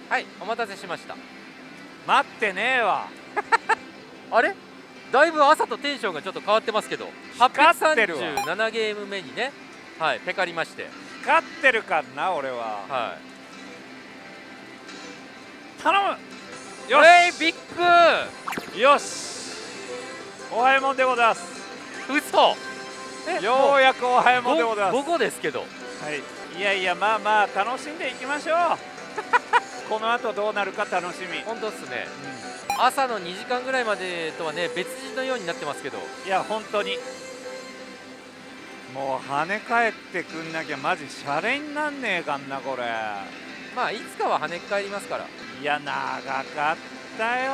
はい、お待たせしました。 待ってねえわ。 あれ、だいぶ朝とテンションがちょっと変わってますけど、 光ってるわ。 837ゲーム目にね、はい、ペカりまして、 光ってるかな俺は。 は頼む。 い。 よしビッグよし、おはよもんでございます。 嘘。 ようやくおはよもんでございます。 午後ですけど。 はい、いやいや、まあまあ楽しんでいきましょう。この後どうなるか楽しみ。 本当っすね、朝の2時間ぐらいまでとはね、別人のようになってますけど。 いや本当にもう跳ね返ってくんなきゃマジシャレになんねえかんなこれ。 まあいつかは跳ね返りますから。 いや長かったよ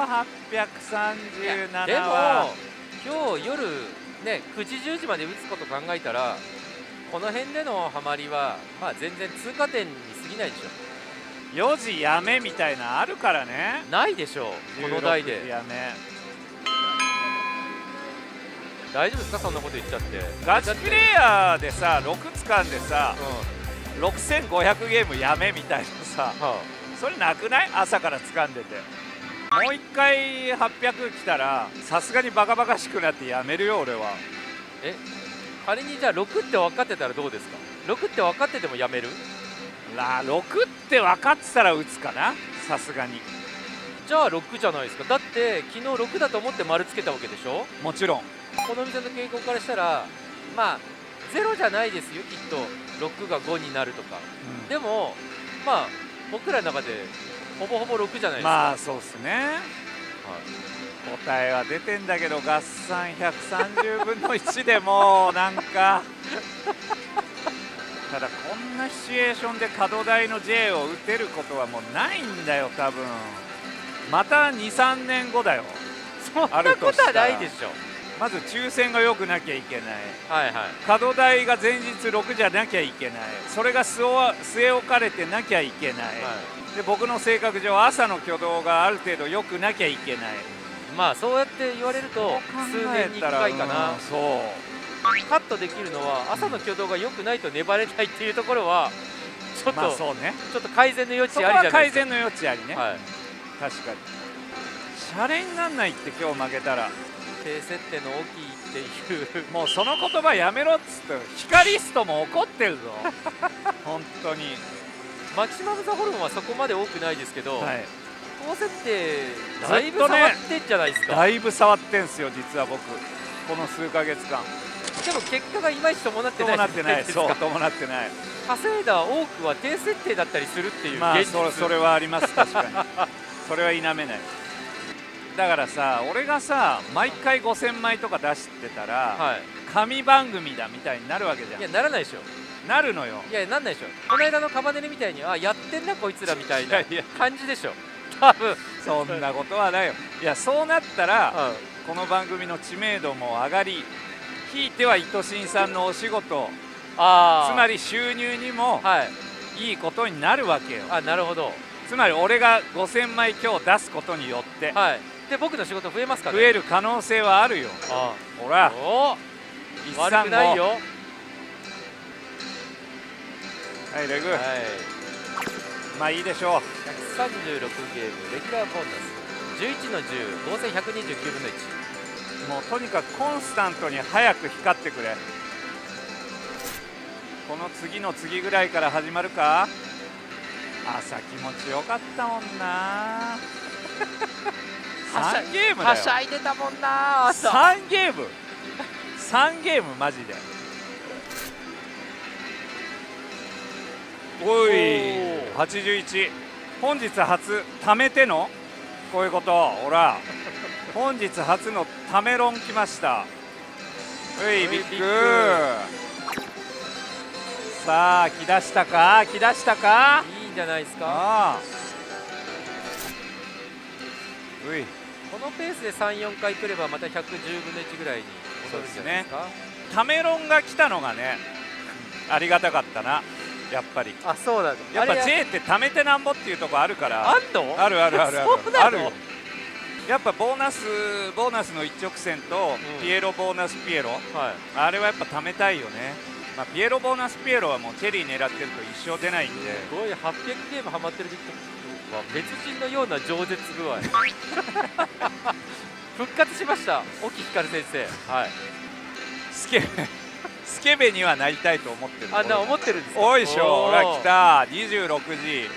837 でもは。 今日夜ね9時10時まで打つこと考えたら、この辺でのハマりはまあ全然通過点に過ぎないでしょ。 4時やめみたいなあるからね。 ないでしょう、この台で。 16時やめ。 大丈夫ですか、そんなこと言っちゃって。 ガチプレイヤーでさ6掴んでさ、6500ゲームやめみたいなさ、それなくない？朝から掴んでてもう一回800来たらさすがにバカバカしくなってやめるよ俺は。 仮にじゃあ6って分かってたらどうですか。6って分かっててもやめる。 6って分かってたら打つかな、さすがに。 じゃあ6じゃないですか。だって昨日6だと思って丸つけたわけでしょ。 もちろんこの店の傾向からしたら、まあ0じゃないですよきっと。6が5になるとか、でもまあ僕らの中でほぼほぼ6じゃないですか。 まあそうっすね、答えは出てんだけど合算130分の1でもうなんかただこんなシチュエーションで角台の J を打てることはもうないんだよ多分。また23年後だよ。 そんなことはないでしょ。 まず抽選が良くなきゃいけない、 はいはい。 角台が前日6じゃなきゃいけない、それが据え置かれてなきゃいけない、で僕の性格上朝の挙動がある程度良くなきゃいけない。 まあそうやって言われると数年に1回かな。 そうカットできるのは朝の挙動が良くないと粘れないっていうところはちょっと、 そうね、 ちょっと改善の余地ありじゃないですか。 改善の余地ありね、 はい、 確かに。シャレになんないって今日負けたら。 低設定の大きいっていうもうその言葉やめろっつって。ヒカリストも怒ってるぞ本当に。 マキシマム・ザ・ホルモンはそこまで多くないですけど、 はい、 高設定だいぶ触ってんじゃないですか。 だいぶ触ってんすよ実は僕この数ヶ月間。 でも結果がいまいち伴ってない伴ってない、そう伴ってない。 稼いだ多くは低設定だったりするっていうまあ現実。 それはあります、確かにそれは否めない。だからさ俺がさ毎回5000枚とか出してたら、神番組だみたいになるわけじゃん。 いやならないでしょ。 なるのよ。 いやなんないでしょ。この間のカバネリみたいにやってんなこいつらみたいな感じでしょ多分。 そんなことはないよ。いやそうなったら、この番組の知名度も上がり、ひいては糸新さんのお仕事、つまり収入にもいいことになるわけよ。 なるほど。 つまり俺が5000枚今日出すことによって、 で僕の仕事増えますからね。 増える可能性はあるよ。ほら悪くないよ。 はいレグ、まあいいでしょう。 136ゲームレギュラーボーナス11の10合成129分の1。 もうとにかくコンスタントに早く光ってくれ。この次の次ぐらいから始まるか。朝気持ちよかったもんな3ゲームだよ。 はしゃいでたもんな。 3ゲームマジで。おい81。本日初貯めてのこういうこと。ほら本日初のタメロン来ました。ういビッグ。さあ来だしたか来だしたか。 いいんじゃないですか。 ういこのペースで34回来ればまた110分の1ぐらいに戻るんじゃないですか。 タメロンが来たのがねありがたかったなやっぱり。 そうだ。 やっぱ J って貯めてなんぼっていうとこあるから。 あんの？ あるあるあるある。 やっぱボーナスの一直線とピエロボーナスピエロ、あれはやっぱ貯めたいよね。まあピエロボーナスピエロはもうチェリー狙ってると一生出ないんで。 すごい800ゲームハマってる別人のような饒舌具合復活しました沖光先生。はい、 スケベにはなりたいと思ってる。 あんな思ってるんですか。 おいしょ、ほら来た26時。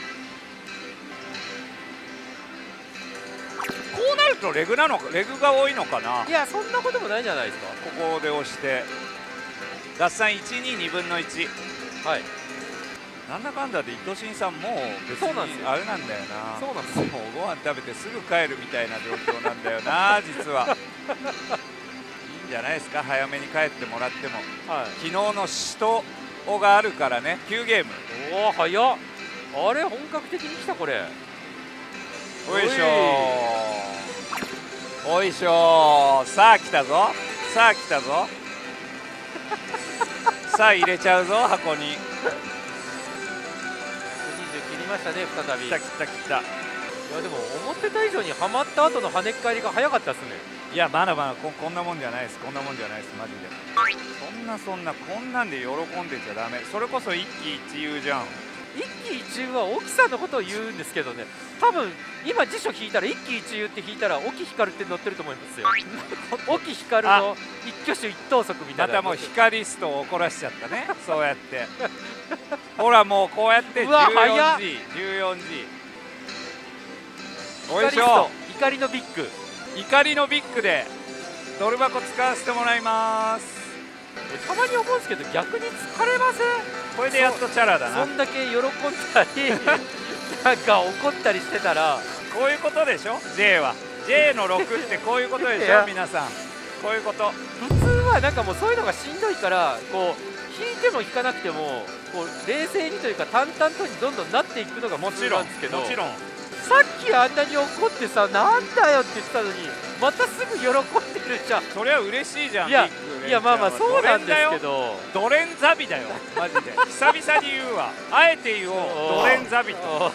こうなるとレグなのか、レグが多いのかな。 いやそんなこともないじゃないですか。 ここで押して合算122分の1。 はい、 なんだかんだで糸新さんもう別そうなんですよ。 にあれなんだよな。 そうなんですよ。 もうご飯食べてすぐ帰るみたいな状況なんだよな実は。いいんじゃないですか、早めに帰ってもらっても。 はい、 昨日の死闘があるからね、9ゲーム。 おお早っ。あれ本格的に来たこれ。 おいしょー、おいしょー。さあ来たぞ、さあ来たぞさあ入れちゃうぞ箱に。 20切りましたね再び。 来た来た来た。 いやでも思ってた以上にはまった後の跳ねっ返りが早かったですね。 いやまだまだこんなもんじゃないです、こんなもんじゃないです、マジで。そんなこんなんで喜んでちゃダメ。それこそ一喜一憂じゃん。 一喜一憂は沖さんのことを言うんですけどね、多分今辞書引いたら一喜一憂って引いたら沖光って載ってると思いますよ沖光の一挙手一投足みたいな。 またもう光ストを怒らしちゃったねそうやってほらもうこうやってうわ早っ。 14時14時。おいし光ストょ、 怒りのビッグ。 怒りのビッグでドル箱使わせてもらいます。 たまに思うんですけど逆に疲れません。 これでやっとチャラだな。 そんだけ喜んだりなんか怒ったりしてたらこういうことでしょ J は。 J の6ってこういうことでしいやょ皆さん。こういうこと。 普通はなんかもうそういうのがしんどいからこう引いても引かなくてもこう冷静にというか淡々とにどんどんなっていくのが普通もちろなんんですけど、 もちろん。 さっきあんなに怒ってさなんだよって言ってたのにまたすぐ喜んでるじゃん。 それは嬉しいじゃん。 いやビッグいやまあまあそうなんですけどどドレンザビだよマジで久々に言うわ。あえて言おう、ドレンザビと。ちょっ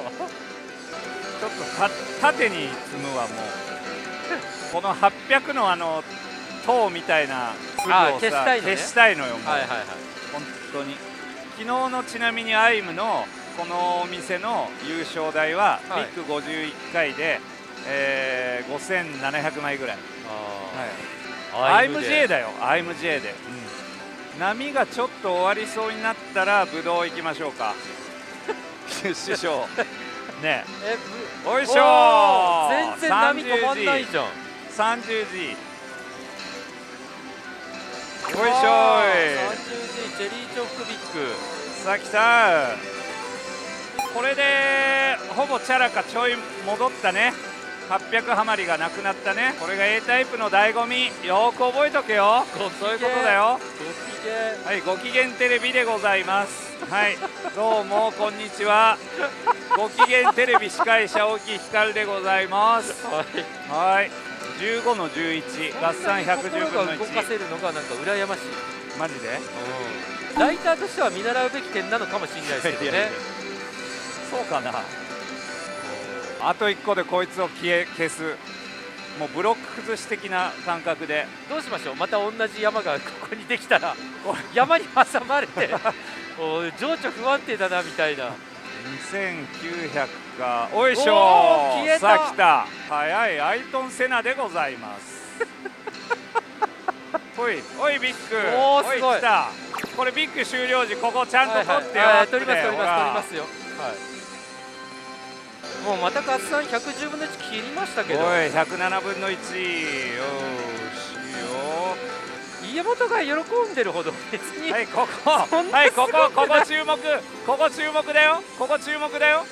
と縦に積むわもうこの800の塔みたいな粒をさ消したいのよもう。 はいはいはい。 本当に昨日のちなみにアイムのこのお店の優勝代は、 はい、 ビッグ51回で、5700枚ぐらい。アイム J だよ、アイム J で、波がちょっと終わりそうになったらブドウ行きましょうか師匠ねえ、おいしょー。 全然波止まんないじゃん。 30時おいしょーい。 30時チェリーチョックビッグ。 さあ来た。これでほぼチャラかちょい戻ったね。800ハマりがなくなったね。これが A タイプの醍醐味。よく覚えとけよ。そういうことだよ。はい、ご機嫌テレビでございます。はい、どうもこんにちは。ご機嫌テレビ司会者沖光でございます。はい、15の11、合算110分の1。 動かせるのがなんか羨ましい。 マジで？ ライターとしては見習うべき点なのかもしれないですけどね。 そうかな。あと1個でこいつを消す。もうブロック崩し的な感覚で。 どうしましょう。また同じ山がここにできたら山に挟まれて情緒不安定だなみたいな。 2900か。おいしょー。さあ来た。早いアイトンセナでございますおいおいビッグ。 おーすごい。 来た。これビッグ終了時ここちゃんと取ってよ。 取りますよ。もうまた合算110分の1切りましたけど。 おい107分の1。よしよ。 家元が喜んでるほど別に。 はいここ。はいここ注目。ここ注目だよ。ここ注目だよ。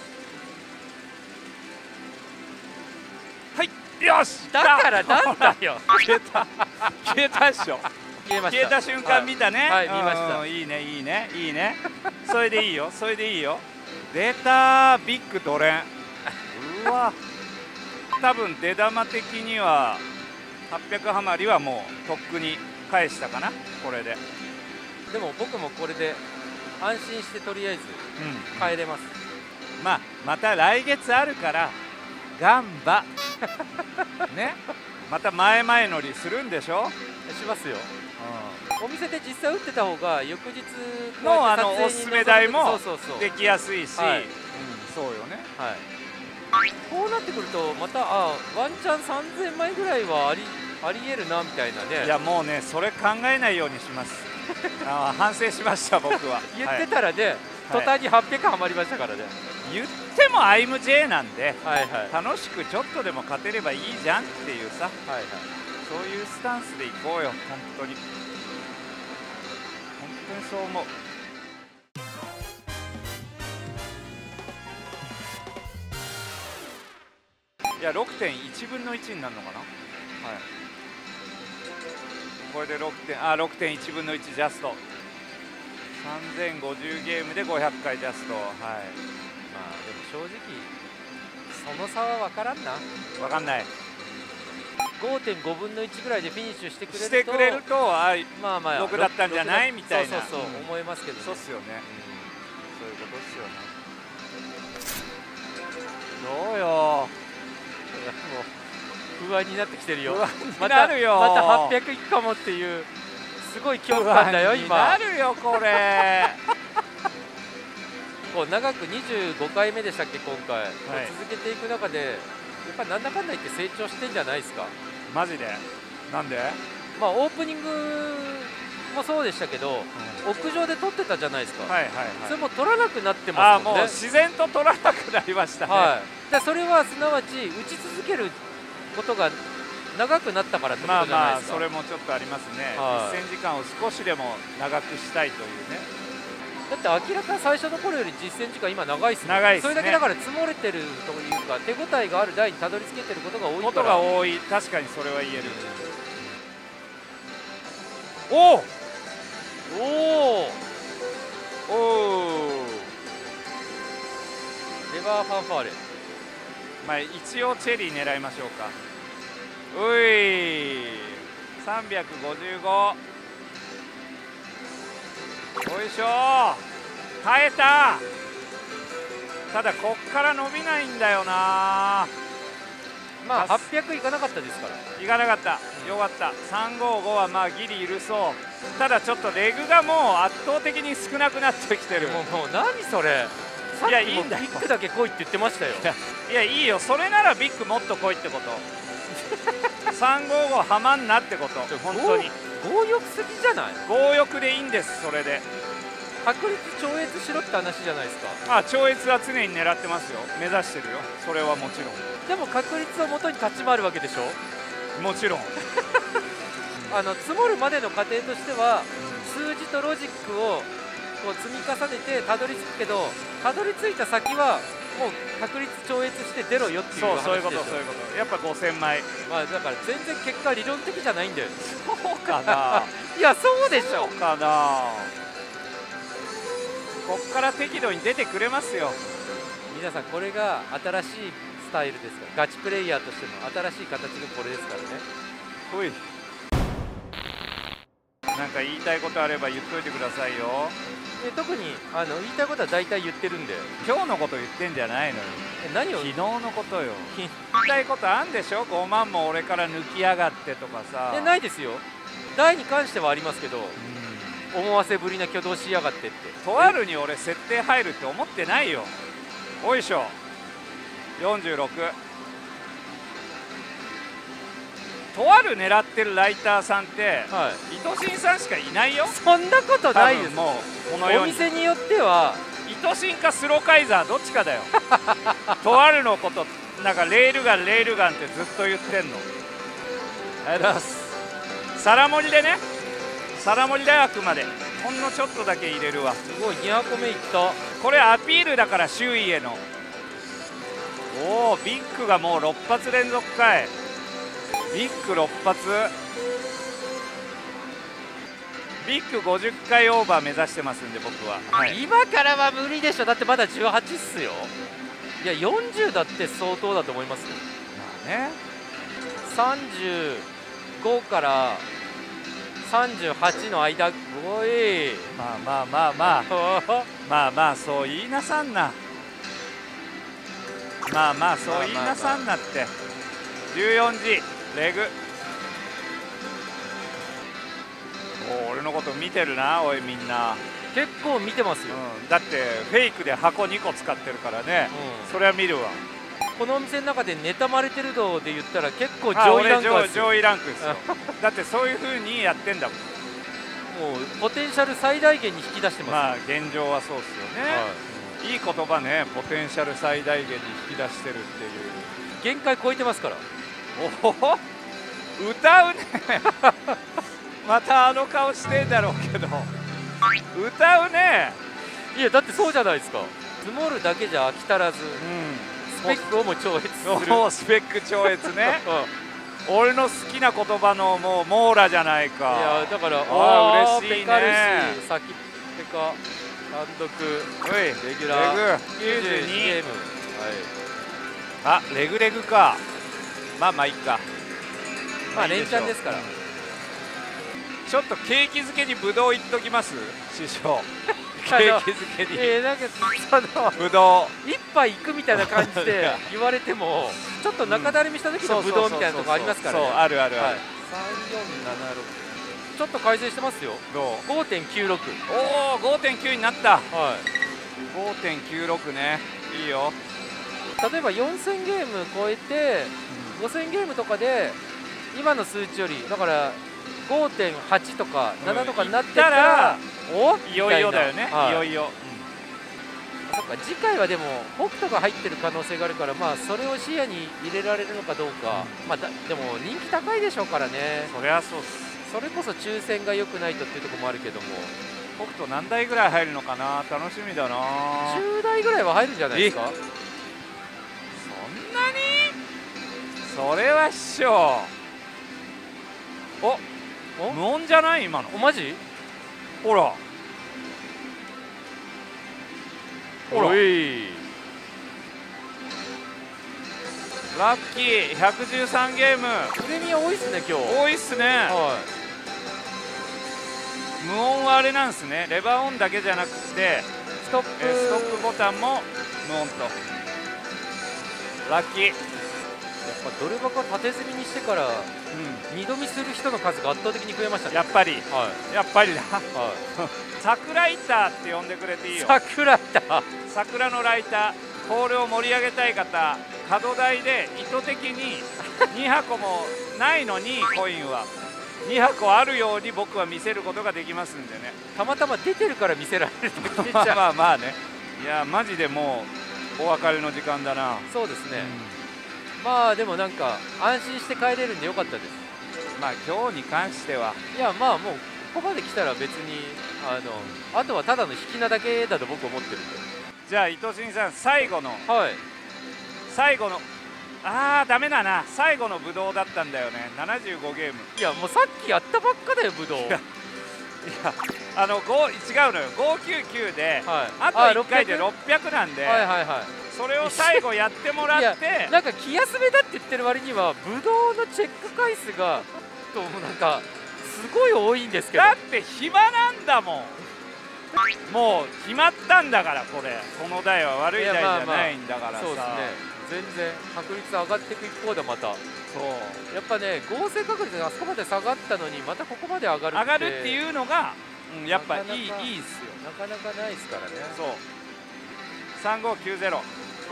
はいよし。 だからなんだよ。 消えたっしょ。消えた瞬間見たね。 はい見ました。 いいねいいねいいね。それでいいよそれでいいよ。出たビッグドレン。うわ多分出玉的には800ハマりはもうとっくに返したかなこれで。 でも僕もこれで安心してとりあえず帰れます。 また来月あるからガンバね。また前々乗りするんでしょ。 しますよ。お店で実際打ってた方が翌日のおすすめ代もできやすいし、 そうよね。 はい、こうなってくるとまたワンチャン3000枚ぐらいはありえるなみたいなね。 いやもうねそれ考えないようにします反省しました僕は言ってたらね、途端に800はまりましたからね。 言っても IMJ なんで、 はいはい、 楽しくちょっとでも勝てればいいじゃんっていうさ、 はいはい、 そういうスタンスでいこうよ。本当にそう思う。いや 6.1 分の1になるのかな。はい、これで6.1 分の1ジャスト3050ゲームで500回ジャスト。はい、 まあでも正直その差は分からんな。 分かんない。 5.5 分の1ぐらいでフィニッシュしてくれるとまあまあ 6だったんじゃないみたいな、 そう思いますけどね。 そうっすよね、そういうことっすよね。どうよ、 もう不安になってきてるよ。 また 800いくかもっていうすごい恐怖感だよ今。 なるよこれこう長く25回目でしたっけ今回、続けていく中でやっぱなんだかんだ言って成長してんじゃないですか。 マジで。なんで？ まあオープニングもそうでしたけど、屋上で撮ってたじゃないですか。それも撮らなくなってますもんね。 もう自然と撮らなくなりましたね。 でそれはすなわち打ち続けることが長くなったからってことじゃないですか。 それもちょっとありますね。実践時間を少しでも長くしたいというね。 だって明らか最初の頃より実践時間今長いっすね。それだけだから積もれてるというか手応えがある台にたどり着けてることが多いから。 確かにそれは言える。おレバーファンファーレ。 まあ一応チェリー狙いましょうか。うい355。よいしょ、耐えた。ただこっから伸びないんだよな。 まあ800いかなかったですから。 いかなかった、よかった。355はまあギリ許そう。ただちょっとレグがもう圧倒的に少なくなってきてる。 もう何それ。いやいいんだよ。ビッグだけ来いって言ってましたよ。 いやいいよ、それならビッグもっと来いってこと355はまんなってこと。本当に強欲すぎじゃない。 強欲でいいんです。それで確率超越しろって話じゃないですか。 超越は常に狙ってますよ。目指してるよ、それはもちろん。 でも確率をもとに立ち回るわけでしょ。 もちろん積もるまでの過程としては数字とロジックをこう積み重ねてたどり着くけど、たどり着いた先はもう確率超越して出ろよっていう話でしょ。 そういうこと。やっぱ5000枚。 まあだから全然結果理論的じゃないんだよ。 そうかな。 いやそうでしょ。 そうかな。こっから適度に出てくれますよ。 皆さんこれが新しいスタイルですから、ガチプレイヤーとしての新しい形がこれですからね。 ほい。なんか言いたいことあれば言っといてくださいよ。 特に言いたいことは大体言ってるんで。 今日のこと言ってんじゃないのよ。 何を？ 昨日のことよ。言いたいことあんでしょ。5万も俺から抜きやがってとかさ。 ないですよ。台に関してはありますけど、思わせぶりな挙動しやがってって。 とあるに俺設定入るって思ってないよ。おいしょ。46。とある狙ってるライターさんって、伊藤慎さんしかいないよ。 そんなことないです。 もうこの世にお店によっては伊藤慎かスローカイザーどっちかだよとあるのことなんかレールガンってずっと言ってんの。ありがとうございます。サラモリでね、サラモリだよ。あくまでほんのちょっとだけ入れるわ。 すごい2箱目いった。 これアピールだから周囲への。おお、ビッグがもう6発連続かい。ビッグ6発。ビッグ50回オーバー目指してますんで僕は、 今からは無理でしょ。だってまだ18っすよ。いや40だって相当だと思いますよ。 まあね、 35から38の間。おい、 まあそう言いなさんな。そう言いなさんなって。14時レグ。お、俺のこと見てるな。おいみんな。 結構見てますよ、 だってフェイクで箱2個使ってるからね、それは見るわ。 このお店の中で妬まれてる度で言ったら結構上位ランクですよ。 上位ランクですよだってそういう風にやってんだもん。 もうポテンシャル最大限に引き出してます。 まあ現状はそうですよね、いい言葉ね、ポテンシャル最大限に引き出してるっていう。 限界超えてますから。 おお歌うねまたあの顔してんだろうけど歌うね。 いやだってそうじゃないですか。積もるだけじゃ飽き足らず、スペックをも超越する。 もうスペック超越ね俺の好きな言葉のもう網羅じゃないか。 いやだから嬉しいね。 ペカルシ先ペカ単独レギュラー92ゲーム、 あレグレグか。まあいいか。 まあ連チャンですから。 ちょっと景気づけにブドウいっときます師匠景気づけになんかそのブドウ一杯いくみたいな感じで言われてもちょっと中だるみした時のブドウみたいなとこありますからね。 そうあるあるある。 3476ちょっと改善してますよ。 どう 5.96。 おお 5.9 になった。 はい、 5.96 ね、いいよ。 例えば4000ゲーム超えて5000ゲームとかで今の数値よりだから 5.8 とか7とかになってたら、おいよいよだよね、いよいよ。 そっか、次回はでも北斗が入ってる可能性があるから、まあそれを視野に入れられるのかどうか、まあでも人気高いでしょうからね。 そりゃそうっす。 それこそ抽選が良くないとっていうところもあるけども、 北斗何台ぐらい入るのかな、楽しみだな。 10台ぐらいは入るんじゃないですか。 そんなに？それは師匠。無音じゃない今の。 マジ？ ほらほら、ラッキー113ゲーム。 プレミア多いっすね今日。 多いっすね。無音はあれなんですね、レバーオンだけじゃなくてストップボタンも無音と。ラッキー。やっぱドル箱縦積みにしてから二度見する人の数が圧倒的に増えましたね。 やっぱり、やっぱりだ。桜イターって呼んでくれていいよ。 桜イター、 桜のライター、ホールを盛り上げたい方、角台で意図的に2箱もないのにコインは2箱あるように僕は見せることができますんでね。 たまたま出てるから見せられるってまあまあね。いやマジでもうお別れの時間だな。 そうですね、まあでもなんか安心して帰れるんでよかったです。 まあ今日に関しては、 いやまあもうここまで来たら別にあとはただの引きなだけだと僕は思ってるんで。 じゃあ伊藤慎さん、最後のダメだな、最後のブドウだったんだよね。75ゲーム。 いやもうさっきやったばっかだよブドウ。いや違うのよ、599で、あと1回で600なんで、それを最後やってもらってなんか気休めだって言ってる割にはブドウのチェック回数がなんかすごい多いんですけど。 だって暇なんだもん。もう決まったんだから、これこの台は悪い台じゃないんだからさ。 そうですね、全然確率上がっていく一方で、またそうやっぱね、合成確率があそこまで下がったのにまたここまで上がるっていうのがやっぱいいっすよ。 なかなかないですからね。 そう3590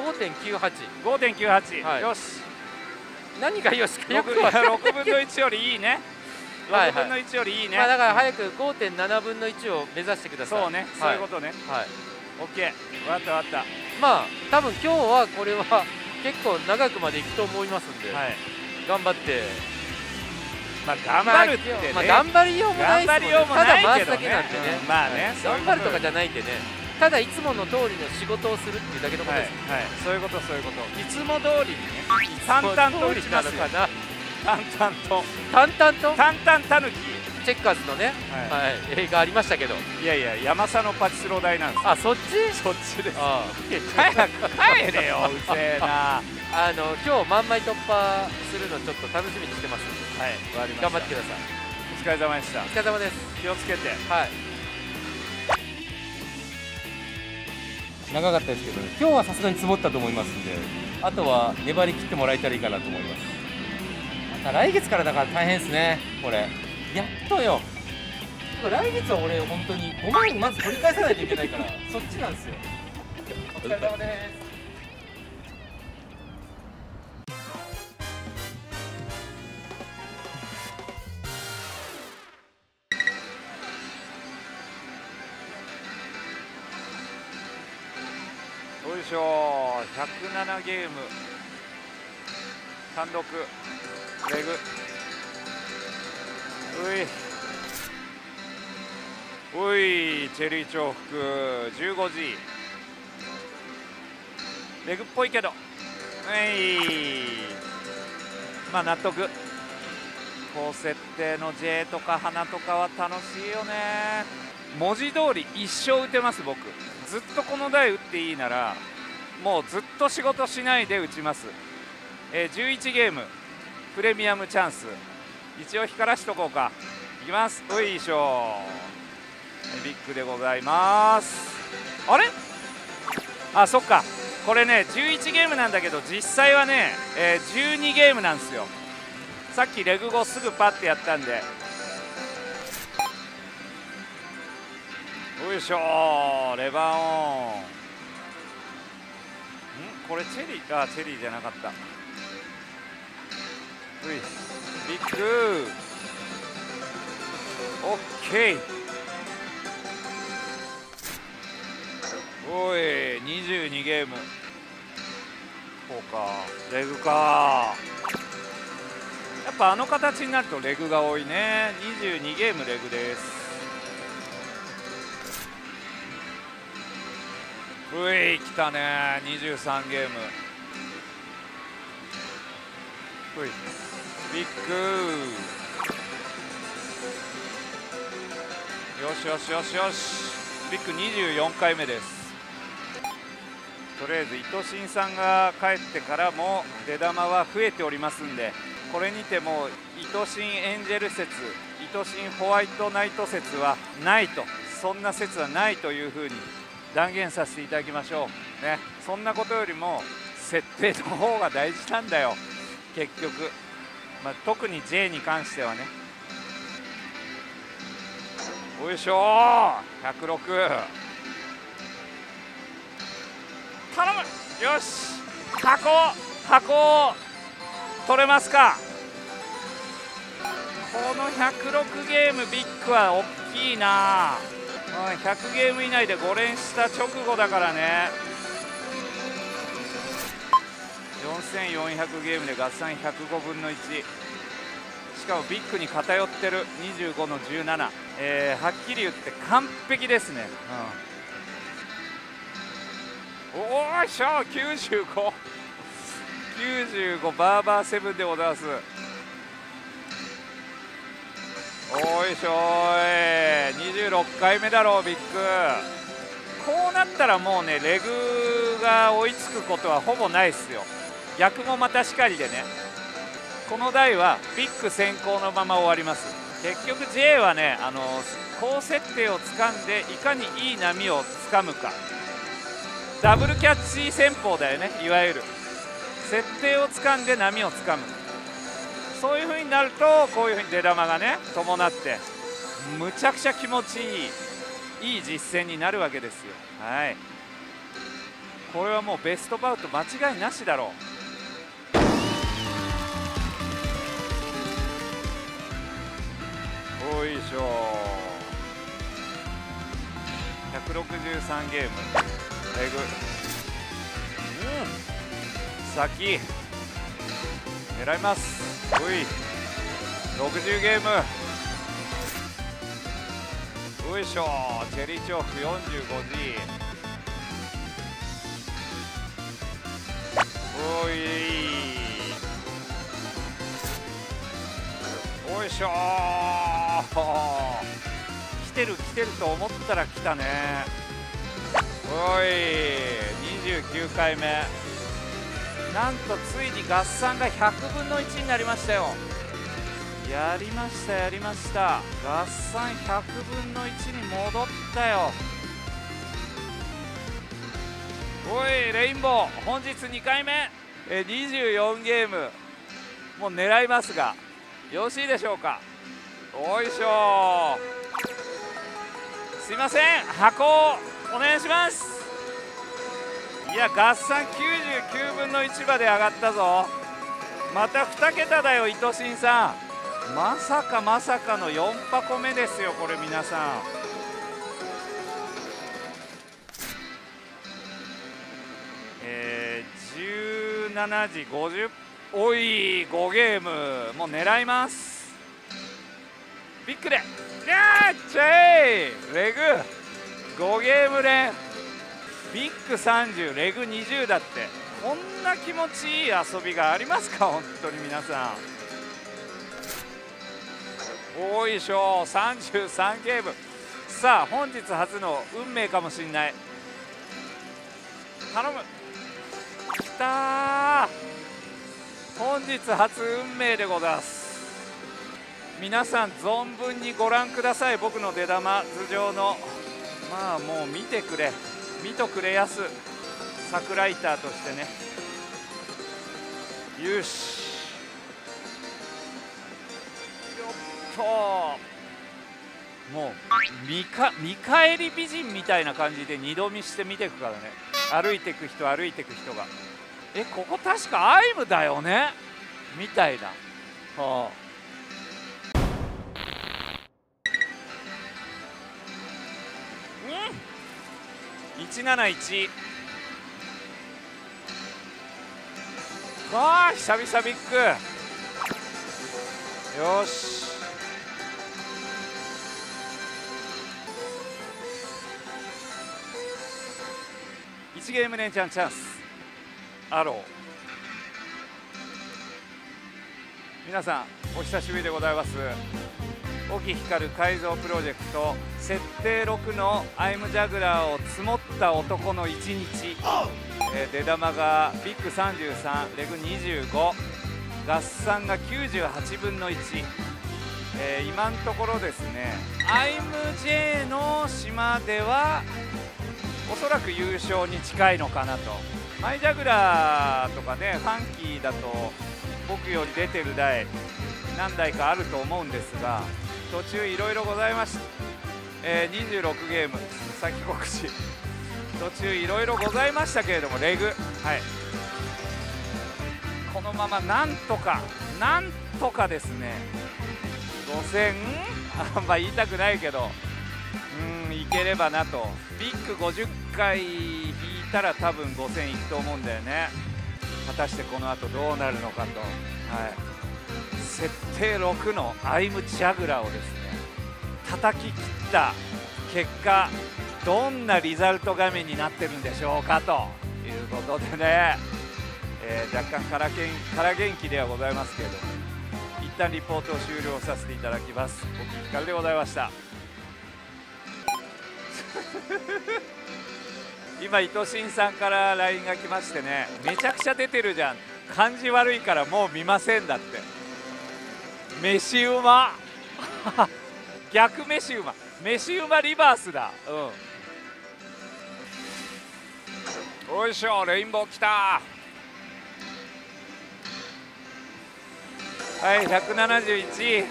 5.98 よし。 何がよしかよく分かんない。 6分の1よりいいね。6分の1よりいいね。 だから早く 5.7 分の1を目指してください。 そうね、そういうことね。オッケー、わかったわかった。 まあ多分今日はこれは結構長くまでいくと思いますんで、頑張って。 まあ頑張るってね、 頑張りようもないですもんね。ただ回すだけなんでね。 まあね、 頑張るとかじゃないんでね、ただいつもの通りの仕事をするっていうだけのことです。 そういうこと、そういうこと。いつも通りにね、淡々と打ちますよ。淡々と淡々たぬき。 チェッカーズのね、映画ありましたけど、 いやいや、山佐のパチスロ台なんです。 あ、そっちです。 帰れよ、うせえな。 今日満枚突破するのちょっと楽しみにしてます。頑張ってください。 お疲れ様でした。 お疲れ様です。 気をつけて。 長かったですけど、今日はさすがに積もったと思いますんで、あとは粘り切ってもらえたらいいかなと思います。また来月からだから大変ですね、これ。やっとよ。 か来月は俺本当に5万まず取り返さないといけないからそっちなんですよ。お疲れ様です。 よいしょ、107ゲーム単独レグ、おいチェリー重複 15G レグっぽいけど、まあ納得。高設定の J とか花とかは楽しいよね。文字通り一生打てます。僕ずっとこの台打っていいならもうずっと仕事しないで打ちます。11ゲームプレミアムチャンス、一応光らしとこうか。いきます。よいしょ、ビッグでございます。あれ、あ、そっか、これね11ゲームなんだけど実際はね、12ゲームなんですよ。さっきレグ後すぐパッてやったんで。よいしょ、レバーオン。これチェリー、あ、チェリーじゃなかった。ビッグオッケー。おい22ゲーム、こうか、レグか。やっぱあの形になるとレグが多いね。22ゲームレグです。来たね、23ゲーム。ビッグ、よしよしよしよし、ビッグ24回目です。とりあえず糸新さんが帰ってからも出玉は増えておりますんで、これにても糸新エンジェル説、糸新ホワイトナイト説はないと、そんな説はないというふうに断言させていただきましょうね。そんなことよりも設定の方が大事なんだよ結局、特に J に関してはね。よいしょー、106、頼む、よし、箱取れますか。この106ゲームビッグは大きいな。100ゲーム以内で5連した直後だからね。4400ゲームで合算105分の1、しかもビッグに偏ってる25の17、はっきり言って完璧ですね。おーいしょ、95バーバーセブンでございます。おいしょーい、26回目だろうビッグ。こうなったらもうねレグが追いつくことはほぼないっすよ。逆もまたしかりでね、この台はビッグ先行のまま終わります。結局 J はね高設定を掴んでいかにいい波をつかむか、ダブルキャッチ戦法だよね。いわゆる設定を掴んで波をつかむ、そういう風になるとこういう風に出玉がね伴ってむちゃくちゃ気持ちいい実戦になるわけですよ。はい、これはもうベストバウト間違いなしだろう。おいしょ、163ゲームレグ、先狙います。おい60ゲーム、よいしょ、チェリーチョーク 45G、 おいよいしょー、来てると思ったら来たね。おい29回目、なんとついに合算が100分の1になりましたよ。やりましたやりました、合算100分の1に戻ったよ。おいレインボー本日2回目、24ゲームもう狙いますがよろしいでしょうか。おいしょー、 すいません、箱をお願いします。いや、合算99分の1まで上がったぞ。また2桁だよ、糸新さん。まさかまさかの4箱目ですよ、これ皆さん。17時50、おい、5ゲームもう狙います。ビッグで、やーチェイレグ5ゲーム連、ビッグ30レグ20だって、こんな気持ちいい遊びがありますか、本当に皆さん。おいしょ、33ゲーム。さあ、本日初の運命かもしんない。頼む、きたー、本日初運命でございます。皆さん存分にご覧ください、僕の出玉頭上の。まあもう見てくれ、見とくれやす、サクライターとしてね。よし、よっと、もう見返り美人みたいな感じで二度見して見ていくからね。歩いていく人、歩いていく人が、ここ確かアイムだよねみたいな。はあ、171。わあ、久々ビッグ。よし、1ゲーム連チャンチャンス。アロー、皆さんお久しぶりでございます。沖光る改造プロジェクト設定6のアイムジャグラーを積もった男の1日。出玉がビッグ33レグ25、合算が98分の1。今のところですね、アイム J の島ではおそらく優勝に近いのかなと。マイジャグラーとかね、ファンキーだと僕より出てる台何台かあると思うんですが、途中いろいろございました。26ゲーム先告知、途中いろいろございましたけれども、レグ、はい、このままなんとかですね、5000あんま言いたくないけど、いければなと。ビッグ50回引いたら多分5000いくと思うんだよね。果たしてこの後どうなるのかと。はい、設定6のアイムジャグラーをですね叩き切った結果、どんなリザルト画面になってるんでしょうかということでね、若干から元気ではございますけれども、一旦リポートを終了させていただきます。沖光でございました。今糸新さんから LINE が来ましてね、めちゃくちゃ出てるじゃん、感じ悪いからもう見ませんだって。飯うま逆飯うま、飯うまリバースだ。おいしょ、レインボーきた。はい、171。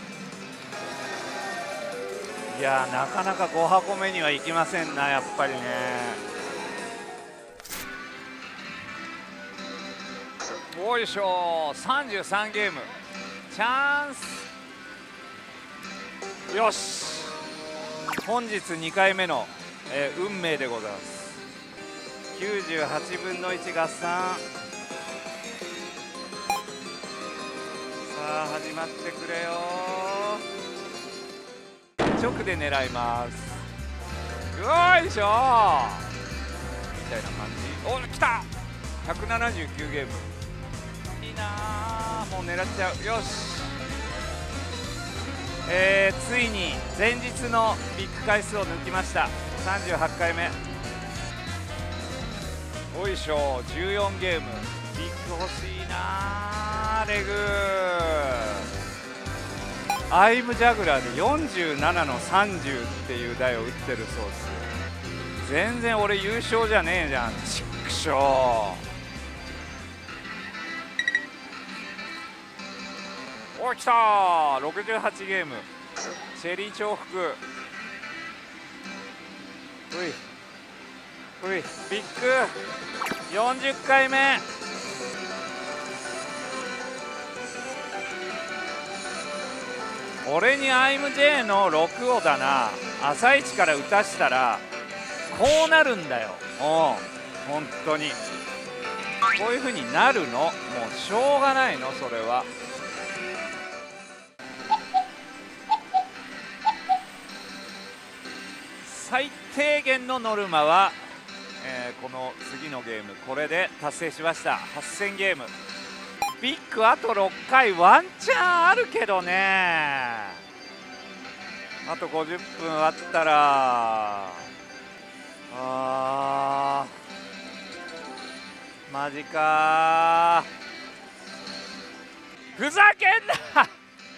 いや、なかなか5箱目にはいきませんな、やっぱりね。おいしょ、33ゲームチャンス。よし、本日2回目の、運命でございます。98分の1合算。さあ始まってくれよ。直で狙います。よいしょみたいな感じ。お、来た。179ゲームいいな、もう狙っちゃう。よし、ついに前日のビッグ回数を抜きました。38回目。おいしょ、14ゲーム。ビッグ欲しいな、レグ。アイムジャグラーで47の30っていう台を打ってるそうです。全然俺優勝じゃねえじゃん、ちっくしょう。お、来たー、68ゲームチェリー重複。 ビッグ40回目。俺にアイム J の6をだな、朝一から打たしたらこうなるんだよ。本当にこういう風になるの。もうしょうがないの、それは。最低限のノルマは、この次のゲームこれで達成しました。8000ゲーム。ビッグあと6回ワンチャンあるけどね。あと50分あったら、マジかー、ふざけんな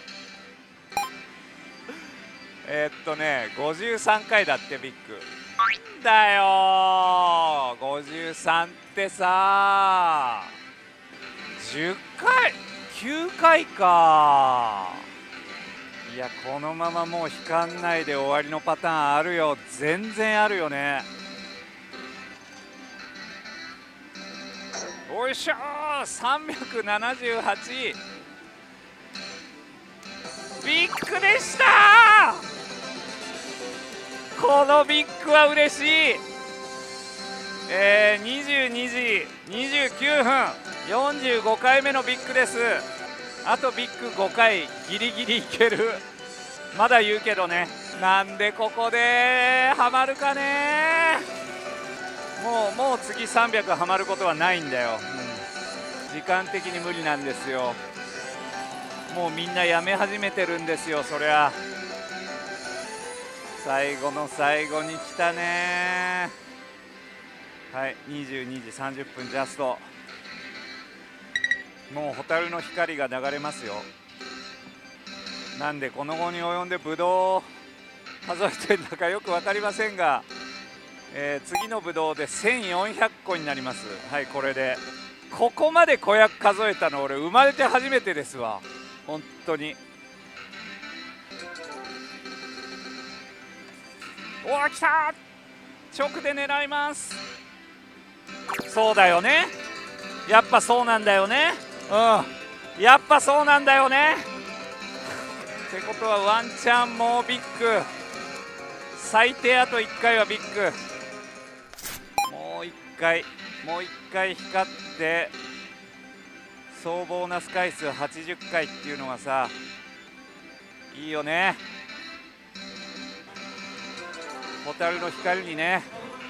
53回だってビッグだよ。53ってさ、10回9回か。いや、このままもう引かんないで終わりのパターンあるよ。全然あるよね。おいしょー、378。ビッグでしたー。このビッグは嬉しい。22時29分45回目のビッグです。あとビッグ5回ギリギリいける。まだ言うけどね。なんでここでハマるかね。もう次300ハマることはないんだよ、時間的に無理なんですよ。もうみんなやめ始めてるんですよ、そりゃ。最後の最後に来たね。はい、22時30分ジャスト。もう蛍の光が流れますよ。なんでこの後に及んでブドウ数えてるのかよく分かりませんが、次のブドウで1400個になります。はい、これでここまで子役数えたの俺生まれて初めてですわ、本当に。おー、来たー。直で狙います。そうだよね、やっぱそうなんだよね。やっぱそうなんだよね。ってことはワンチャンもうビッグ、最低あと1回はビッグ。もう1回光って総ボーナス回数80回っていうのがさ、いいよね。蛍の光にね。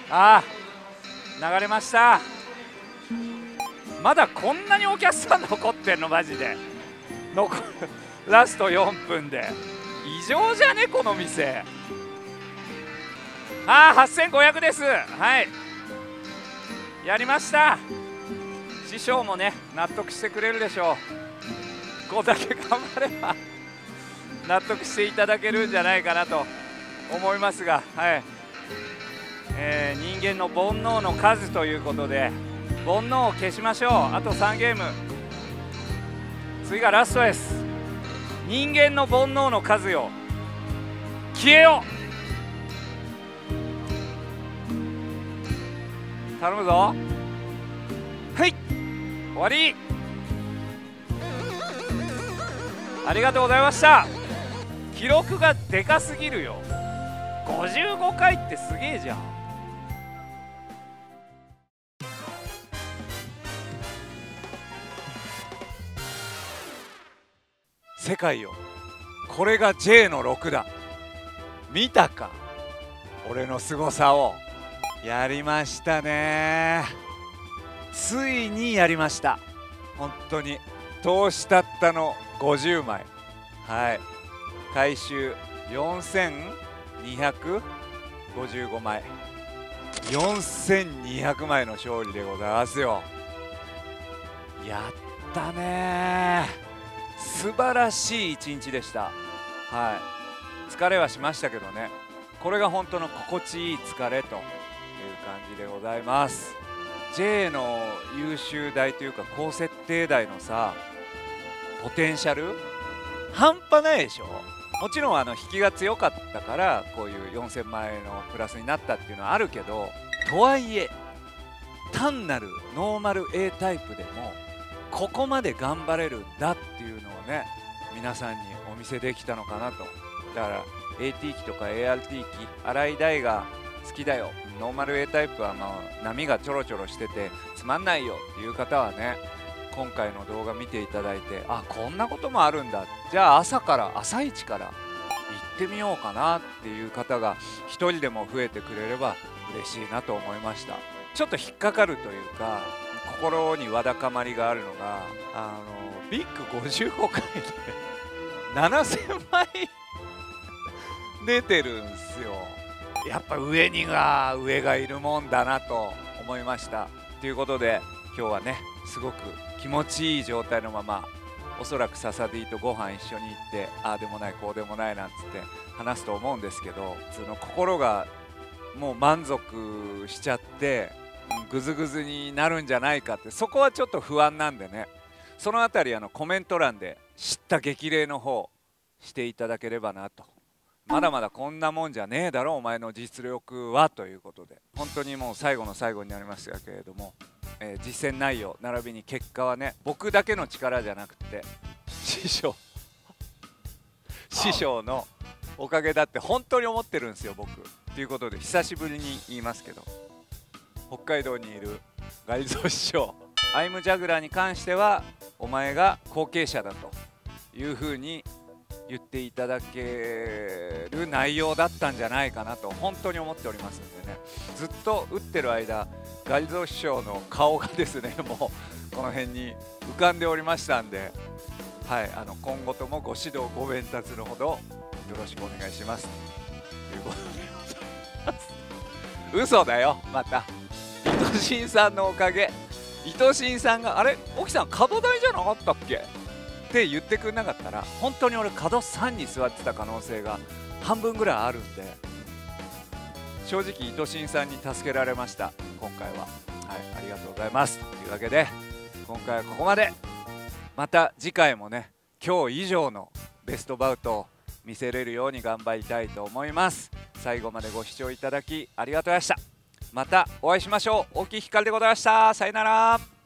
流れました。まだこんなにお客さん残ってんの、マジで。ラスト4分で異常じゃねこの店。8500です。はい、やりました。師匠もね納得してくれるでしょう。ここだけ頑張れば納得していただけるんじゃないかなと思いますが、はい、人間の煩悩の数ということで煩悩を消しましょう。あと3ゲーム、次がラストです。人間の煩悩の数よ、消えよ。頼むぞ。はい、終わり。ありがとうございました。記録がでかすぎるよ。55回ってすげえじゃん。世界よ、これが J の6だ。見たか、俺の凄さを。やりましたね。ついにやりました。本当に投資たったの50枚。はい、回収4255枚、4200枚の勝利でございますよ。やったねー。素晴らしい一日でした。はい、疲れはしましたけどね、これが本当の心地いい疲れという感じでございます。 J の優秀台というか高設定台のさ、ポテンシャル半端ないでしょ。 もちろん引きが強かったからこういう4000万円のプラスになったっていうのはあるけど、とはいえ単なるノーマル A タイプでもここまで頑張れるんだっていうのをね、皆さんにお見せできたのかなと。だから AT 機とか ART 機、洗い台が好きだよ、ノーマル A タイプは波がちょろちょろしててつまんないよっていう方はね、今回の動画見ていただいて、あ、こんなこともあるんだ、じゃあ朝一から行ってみようかなっていう方が一人でも増えてくれれば嬉しいなと思いました。ちょっと引っかかるというか心にわだかまりがあるのが、ビッグ55回で7000枚出てるんすよ。やっぱ上がいるもんだなと思いました。ということで今日はね、すごく気持ちいい状態のまま、おそらくササディとご飯一緒に行って、ああでもないこうでもないなんつって話すと思うんですけど、その心がもう満足しちゃってグズグズになるんじゃないかって、そこはちょっと不安なんでね、そのあたりコメント欄で知った激励の方していただければなと。まだまだこんなもんじゃねえだろお前の実力はということで、本当にもう最後の最後になりましたけれども、実践内容並びに結果はね、僕だけの力じゃなくて師匠のおかげだって本当に思ってるんですよ僕。ということで久しぶりに言いますけど、北海道にいるガリゾー師匠、アイムジャグラーに関してはお前が後継者だというふうに言っていただける内容だったんじゃないかなと本当に思っておりますんでね、ずっと打ってる間ガリゾー師匠の顔がですね、もうこの辺に浮かんでおりましたんで、はい、今後ともご指導ご鞭達のほどよろしくお願いしますということでございます。嘘だよ、また伊藤慎さんのおかげ。伊藤慎さんが、あれ沖さん角台じゃなかったっけって言ってくれなかったら、本当に俺角3に座ってた可能性が半分ぐらいあるんで、正直伊藤慎さんに助けられました今回は。はい、ありがとうございます。というわけで今回はここまで。また次回もね、今日以上のベストバウトを見せれるように頑張りたいと思います。最後までご視聴いただきありがとうございました。またお会いしましょう。大木ひかるでございました。さよなら。